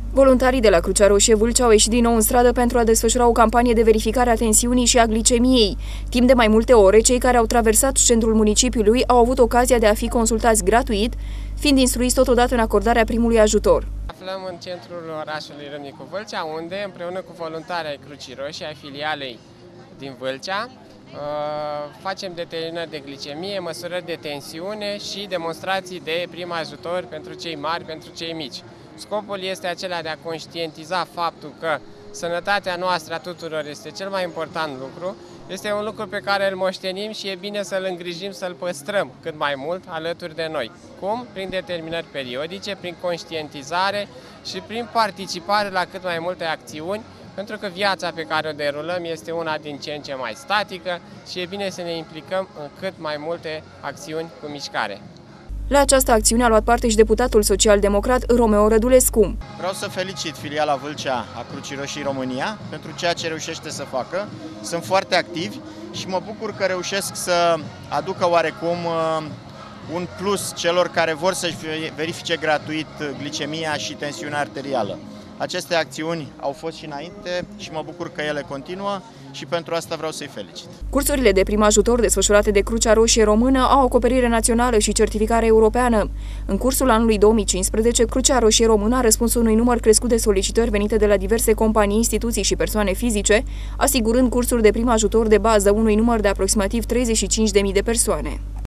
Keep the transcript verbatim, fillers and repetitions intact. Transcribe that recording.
Voluntarii de la Crucea Roșie Vâlcea au ieșit din nou în stradă pentru a desfășura o campanie de verificare a tensiunii și a glicemiei. Timp de mai multe ore, cei care au traversat centrul municipiului au avut ocazia de a fi consultați gratuit, fiind instruiți totodată în acordarea primului ajutor. Aflăm în centrul orașului Râmnicu Vâlcea, unde, împreună cu voluntarii ai Crucii Roșii, ai filialei din Vâlcea, facem determinări de glicemie, măsurări de tensiune și demonstrații de prim ajutor pentru cei mari, pentru cei mici. Scopul este acela de a conștientiza faptul că sănătatea noastră a tuturor este cel mai important lucru, este un lucru pe care îl moștenim și e bine să-l îngrijim, să-l păstrăm cât mai mult alături de noi. Cum? Prin determinări periodice, prin conștientizare și prin participare la cât mai multe acțiuni, pentru că viața pe care o derulăm este una din ce în ce mai statică și e bine să ne implicăm în cât mai multe acțiuni cu mișcare. La această acțiune a luat parte și deputatul social-democrat Romeo Rădulescu. Vreau să felicit filiala Vâlcea a Crucii Roșii România pentru ceea ce reușește să facă. Sunt foarte activi și mă bucur că reușesc să aducă oarecum un plus celor care vor să-și verifice gratuit glicemia și tensiunea arterială. Aceste acțiuni au fost și înainte și mă bucur că ele continuă și pentru asta vreau să-i felicit. Cursurile de prim ajutor desfășurate de Crucea Roșie Română au acoperire națională și certificare europeană. În cursul anului două mii cincisprezece, Crucea Roșie Română a răspuns unui număr crescut de solicitări venite de la diverse companii, instituții și persoane fizice, asigurând cursuri de prim ajutor de bază unui număr de aproximativ treizeci și cinci de mii de persoane.